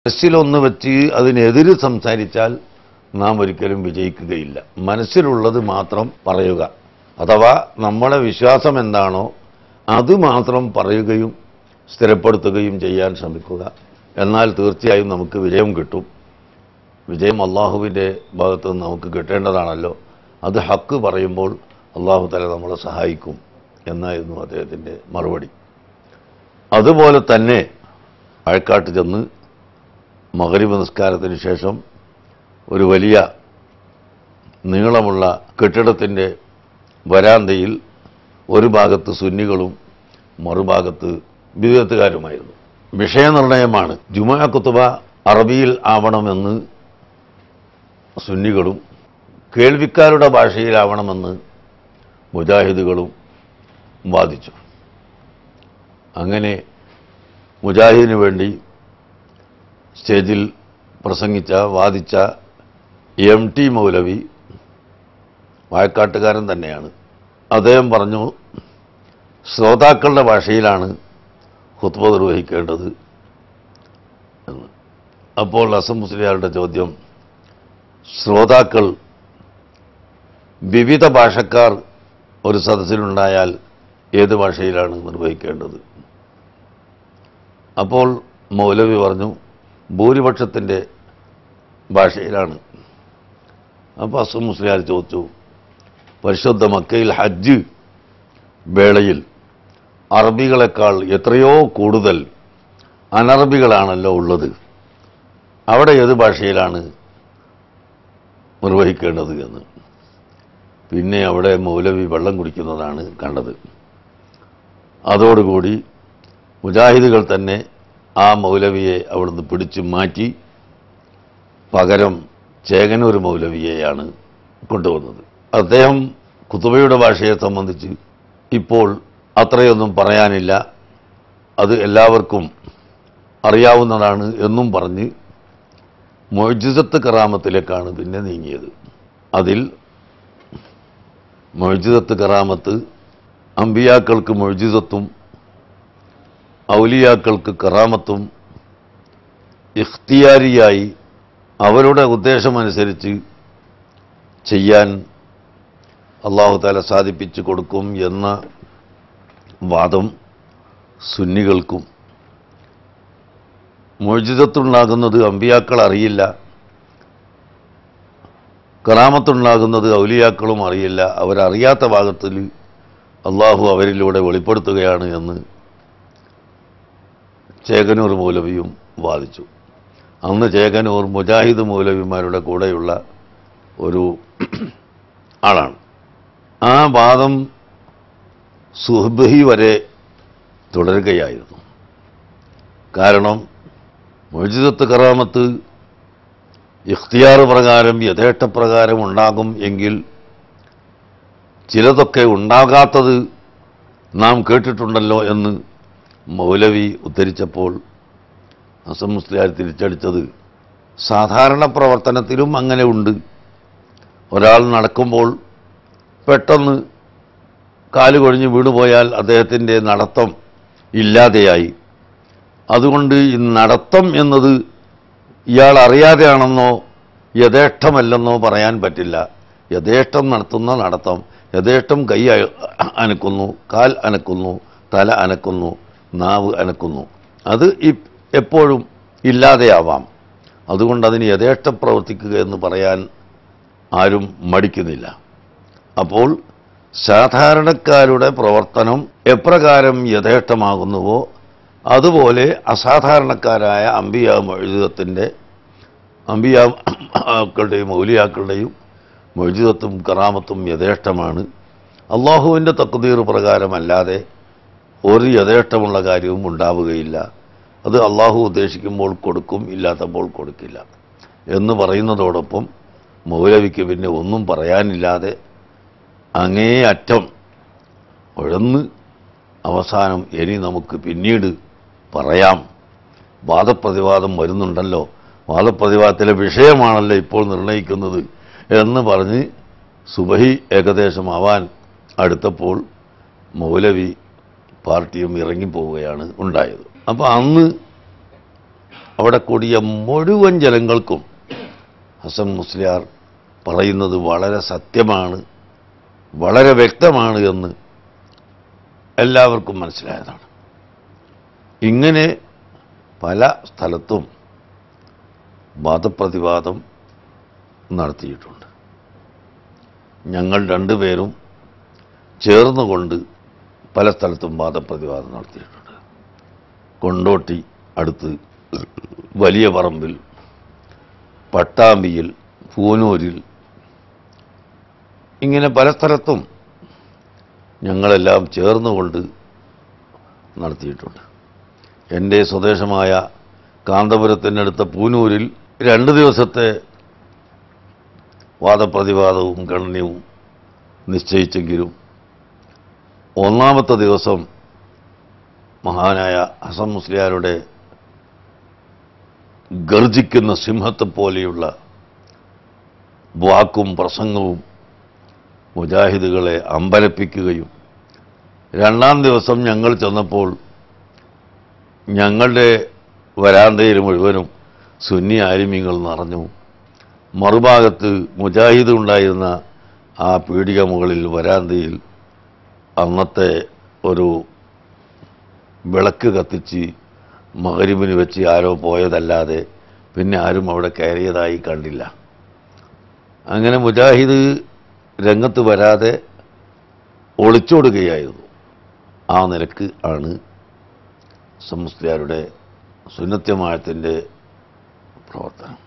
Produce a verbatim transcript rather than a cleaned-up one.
മനസ്സിലൊന്ന് വെച്ച് അതിനെതിര് സംസാരിച്ചാൽ നാം ഒരിക്കലും വിജയിക്കുകയില്ല. മനസ്സിലുള്ളത് മാത്രം പറയുക, അഥവാ നമ്മുടെ വിശ്വാസം എന്താണോ അത് മാത്രം പറയുകയും സ്ഥിരപ്പെടുത്തുകയും ചെയ്യാൻ ശ്രമിക്കുക. എന്നാൽ തീർച്ചയായും നമുക്ക് വിജയം കിട്ടും. വിജയം അള്ളാഹുവിൻ്റെ ഭാഗത്ത് നിന്ന് നമുക്ക് കിട്ടേണ്ടതാണല്ലോ. അത് ഹക്ക് പറയുമ്പോൾ അള്ളാഹു തആല നമ്മളെ സഹായിക്കും എന്നായിരുന്നു അദ്ദേഹത്തിൻ്റെ മറുപടി. അതുപോലെ തന്നെ വഴക്കാട്ട് ചെന്ന് മഗ്‌രിബ് നിസ്കാരത്തിന് ശേഷം ഒരു വലിയ നീളമുള്ള കെട്ടിടത്തിൻ്റെ വരാന്തയിൽ ഒരു ഭാഗത്ത് സുന്നികളും മറുഭാഗത്ത് ബിദ്അത്തുകാരുമായിരുന്നു. വിഷയനിർണയമാണ്. ജുമുഅ ഖുതുബ അറബിയിൽ ആവണമെന്ന് സുന്നികളും കേൾവിക്കാരുടെ ഭാഷയിലാവണമെന്ന് മുജാഹിദുകളും വാദിച്ചു. അങ്ങനെ മുജാഹിദിന് വേണ്ടി സ്റ്റേജിൽ പ്രസംഗിച്ച വാദിച്ച എം ടി മൗലവി വാഴക്കാട്ടുകാരൻ തന്നെയാണ്. അദ്ദേഹം പറഞ്ഞു, ശ്രോതാക്കളുടെ ഭാഷയിലാണ് ഖുത്ബ നിർവഹിക്കേണ്ടത് എന്ന്. അപ്പോൾ ഹസൻ മുസ്ലിയാരുടെ ചോദ്യം, ശ്രോതാക്കൾ വിവിധ ഭാഷക്കാർ ഒരു സദസ്സിലുണ്ടായാൽ ഏത് ഭാഷയിലാണ് നിർവഹിക്കേണ്ടത്? അപ്പോൾ മൗലവി പറഞ്ഞു, ഭൂരിപക്ഷത്തിൻ്റെ ഭാഷയിലാണ്. അപ്പോൾ ഹസൻ മുസ്ലിയാർ ചോദിച്ചു, പരിശുദ്ധ മക്കയിൽ ഹജ്ജ് വേളയിൽ അറബികളെക്കാൾ എത്രയോ കൂടുതൽ അനറബികളാണല്ലോ ഉള്ളത്, അവിടെ ഏത് ഭാഷയിലാണ് നിർവഹിക്കേണ്ടത് എന്ന്. പിന്നെ അവിടെ മൗലവി വെള്ളം കുടിക്കുന്നതാണ് കണ്ടത്. അതോടുകൂടി മുജാഹിദുകൾ തന്നെ ആ മൗലവിയെ അവിടുന്ന് പിടിച്ചു മാറ്റി പകരം ചേകനൂർ മൗലവിയെയാണ് കൊണ്ടുവന്നത്. അദ്ദേഹം ഖുതുബയുടെ ഭാഷയെ സംബന്ധിച്ച് ഇപ്പോൾ അത്രയൊന്നും പറയാനില്ല, അത് എല്ലാവർക്കും അറിയാവുന്നതാണ് എന്നും പറഞ്ഞ് മുഅ്ജിസത്ത് കറാമത്തിലേക്കാണ് പിന്നെ നീങ്ങിയത്. അതിൽ മുഅ്ജിസത്ത് കറാമത്ത് അമ്പിയാക്കൾക്ക് മുഅ്ജിസത്തും ഔലിയാക്കൾക്ക് കറാമത്തും ഇഖ്തിയാരിയായി അവരുടെ ഉദ്ദേശമനുസരിച്ച് ചെയ്യാൻ അല്ലാഹു തആല സാധിപ്പിച്ചു കൊടുക്കും എന്ന വാദം സുന്നികൾക്കും, മുഅ്ജിസത്തുണ്ടാകുന്നത് അമ്പിയാക്കൾ അറിയില്ല, കറാമത്തുണ്ടാകുന്നത് ഔലിയാക്കളും അറിയില്ല, അവരറിയാത്ത ഭാഗത്തിൽ അള്ളാഹു അവരിലൂടെ വെളിപ്പെടുത്തുകയാണ് എന്ന് ചേകനൂർ മൗലവിയും വാദിച്ചു. അന്ന് ചേകനൂർ മുജാഹിദ് മൗലവിമാരുടെ കൂടെയുള്ള ഒരു ആളാണ്. ആ വാദം സുബ്ഹി വരെ തുടരുകയായിരുന്നു. കാരണം മുഅ്ജിസത്ത് കറാമത്ത് ഇഖ്തിയാർ പ്രകാരം യഥേഷ്ടപ്രകാരം ഉണ്ടാകും എങ്കിൽ ചിലതൊക്കെ ഉണ്ടാകാത്തത് നാം കേട്ടിട്ടുണ്ടല്ലോ എന്ന് മൗലവി ഉദ്ധരിച്ചപ്പോൾ ഹസൻ മുസ്ലിയാർ തിരിച്ചടിച്ചത്, സാധാരണ പ്രവർത്തനത്തിലും അങ്ങനെ ഉണ്ട്. ഒരാൾ നടക്കുമ്പോൾ പെട്ടെന്ന് കാല് കൊഴിഞ്ഞ് വീണുപോയാൽ അദ്ദേഹത്തിൻ്റെ നടത്തം ഇല്ലാതെയായി. അതുകൊണ്ട് ഈ നടത്തം എന്നത് ഇയാൾ അറിയാതെയാണെന്നോ യഥേഷ്ടമല്ലെന്നോ പറയാൻ പറ്റില്ല. യഥേഷ്ടം നടത്തുന്ന നടത്തം, യഥേഷ്ടം കൈ അനക്കുന്നു, കാൽ അനക്കുന്നു, തല അനക്കുന്നു, നാവ് അനക്കുന്നു, അത് എപ്പോഴും ഇല്ലാതെയാവാം. അതുകൊണ്ട് അതിന് യഥേഷ്ടം പ്രവർത്തിക്കുക എന്ന് പറയാൻ ആരും മടിക്കുന്നില്ല. അപ്പോൾ സാധാരണക്കാരുടെ പ്രവർത്തനം എപ്രകാരം യഥേഷ്ടമാകുന്നുവോ അതുപോലെ അസാധാരണക്കാരായ അമ്പിയ മുഅ്ജിസത്തിൻ്റെ അമ്പിയാക്കളുടെയും ഔലിയാക്കളുടെയും മുഅ്ജിസത്തും കറാമത്തും യഥേഷ്ടമാണ്. അള്ളാഹുവിൻ്റെ തഖ്ദീർ പ്രകാരമല്ലാതെ ഒരു യഥേഷ്ടമുള്ള കാര്യവും ഉണ്ടാവുകയില്ല. അത് അള്ളാഹു ഉദ്ദേശിക്കുമ്പോൾ കൊടുക്കും, ഇല്ലാത്തപ്പോൾ കൊടുക്കില്ല എന്ന് പറയുന്നതോടൊപ്പം മൗലവിക്ക് പിന്നെ ഒന്നും പറയാനില്ലാതെ അങ്ങേ അറ്റം ഉഴന്ന് അവസാനം ഇനി നമുക്ക് പിന്നീട് പറയാം, വാദപ്രതിവാദം വരുന്നുണ്ടല്ലോ, വാദപ്രതിവാദത്തിലെ വിഷയമാണല്ലോ ഇപ്പോൾ നിർണയിക്കുന്നത് എന്ന് പറഞ്ഞ് സുബഹി ഏകദേശം ആവാൻ അടുത്തപ്പോൾ മൗലവി പാർട്ടിയും ഇറങ്ങിപ്പോവുകയാണ് ഉണ്ടായത്. അപ്പോൾ അന്ന് അവിടെ കൂടിയ മുഴുവൻ ജനങ്ങൾക്കും ഹസൻ മുസ്ലിയാർ പറയുന്നത് വളരെ സത്യമാണ്, വളരെ വ്യക്തമാണ് എന്ന് എല്ലാവർക്കും മനസ്സിലായതാണ്. ഇങ്ങനെ പല സ്ഥലത്തും വാദപ്രതിവാദം നടത്തിയിട്ടുണ്ട്. ഞങ്ങൾ രണ്ടുപേരും ചേർന്നുകൊണ്ട് പല സ്ഥലത്തും വാദപ്രതിവാദം നടത്തിയിട്ടുണ്ട്. കൊണ്ടോട്ടി അടുത്ത്, വലിയ പറമ്പിൽ, പട്ടാമ്പിയിൽ, പൂനൂരിൽ, ഇങ്ങനെ പല സ്ഥലത്തും ഞങ്ങളെല്ലാം ചേർന്നുകൊണ്ട് നടത്തിയിട്ടുണ്ട്. എൻ്റെ സ്വദേശമായ കാന്തപുരത്തിനടുത്ത പൂനൂരിൽ രണ്ട് ദിവസത്തെ വാദപ്രതിവാദവും ഗണനവും നിശ്ചയിച്ചെങ്കിലും ഒന്നാമത്തെ ദിവസം മഹാനായ ഹസൻ മുസ്ലിയാരുടെ ഗർജിക്കുന്ന സിംഹത്തെപ്പോലെയുള്ള വാക്കും പ്രസംഗവും മുജാഹിദുകളെ അമ്പരപ്പിക്കുകയും രണ്ടാം ദിവസം ഞങ്ങൾ ചെന്നപ്പോൾ ഞങ്ങളുടെ വരാന്തയിൽ മുഴുവനും സുന്നി ആലിമീങ്ങൾ നിറഞ്ഞു. മറുഭാഗത്ത് മുജാഹിദ് ഉണ്ടായിരുന്ന ആ പീടിക മുകളിൽ വരാന്തയിൽ അന്നത്തെ ഒരു വിളക്ക് കത്തിച്ച് മഗ്‌രിബിന് വെച്ച് ആരോ പോയതല്ലാതെ പിന്നെ ആരും അവിടെ കയറിയതായി കണ്ടില്ല. അങ്ങനെ മുജാഹിദ് രംഗത്ത് വരാതെ ഒളിച്ചോടുകയായിരുന്നു. ആ നിലക്ക് ആണ് ഹസൻ മുസ്ലിയാരുടെ സുന്നത്ത് ജമാഅത്തിൻ്റെ പ്രവർത്തനം.